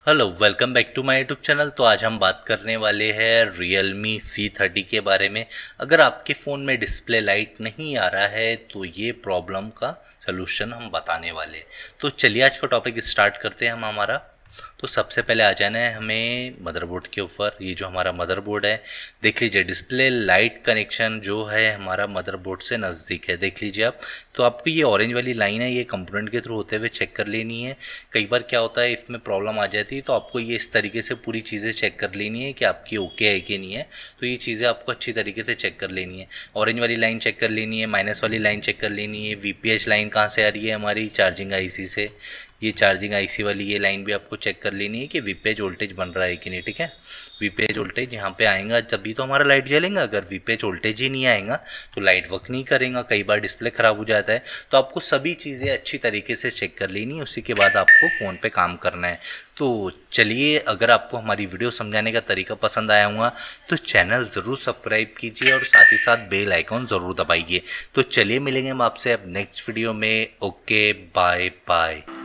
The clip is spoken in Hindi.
Hello, welcome back to my YouTube channel. तो आज हम बात करने वाले हैं Realme C30 के बारे में। अगर आपके फ़ोन में डिस्प्ले लाइट नहीं आ रहा है तो ये प्रॉब्लम का सलूशन हम बताने वाले हैं। तो चलिए आज का टॉपिक स्टार्ट करते हैं हम हमारा। तो सबसे पहले आ जाना है हमें मदरबोर्ड के ऊपर। ये जो हमारा मदरबोर्ड है, देख लीजिए डिस्प्ले लाइट कनेक्शन जो है हमारा मदरबोर्ड से नज़दीक है, देख लीजिए आप। तो आपको ये ऑरेंज वाली लाइन है, ये कंपोनेंट के थ्रू होते हुए चेक कर लेनी है। कई बार क्या होता है इसमें प्रॉब्लम आ जाती है, तो आपको ये इस तरीके से पूरी चीज़ें चेक कर लेनी है कि आपकी ओके है कि नहीं है। तो ये चीज़ें आपको अच्छी तरीके से चेक कर लेनी है। ऑरेंज वाली लाइन चेक कर लेनी है, माइनस वाली लाइन चेक कर लेनी है, वीपीएच लाइन कहाँ से आ रही है हमारी चार्जिंग आईसी से। ये चार्जिंग आईसी वाली ये लाइन भी आपको चेक कर लेनी है कि वीपेज वोल्टेज बन रहा है कि नहीं। ठीक है, वीपेज वोल्टेज यहाँ पे आएगा तभी तो हमारा लाइट जलेगा। अगर वीपेज वोल्टेज ही नहीं आएगा तो लाइट वर्क नहीं करेगा। कई बार डिस्प्ले ख़राब हो जाता है। तो आपको सभी चीज़ें अच्छी तरीके से चेक कर लेनी है, उसी के बाद आपको फ़ोन पे काम करना है। तो चलिए, अगर आपको हमारी वीडियो समझाने का तरीका पसंद आया होगा तो चैनल ज़रूर सब्सक्राइब कीजिए और साथ ही साथ बेल आइकॉन ज़रूर दबाइए। तो चलिए मिलेंगे हम आपसे अब नेक्स्ट वीडियो में। Okay, bye bye.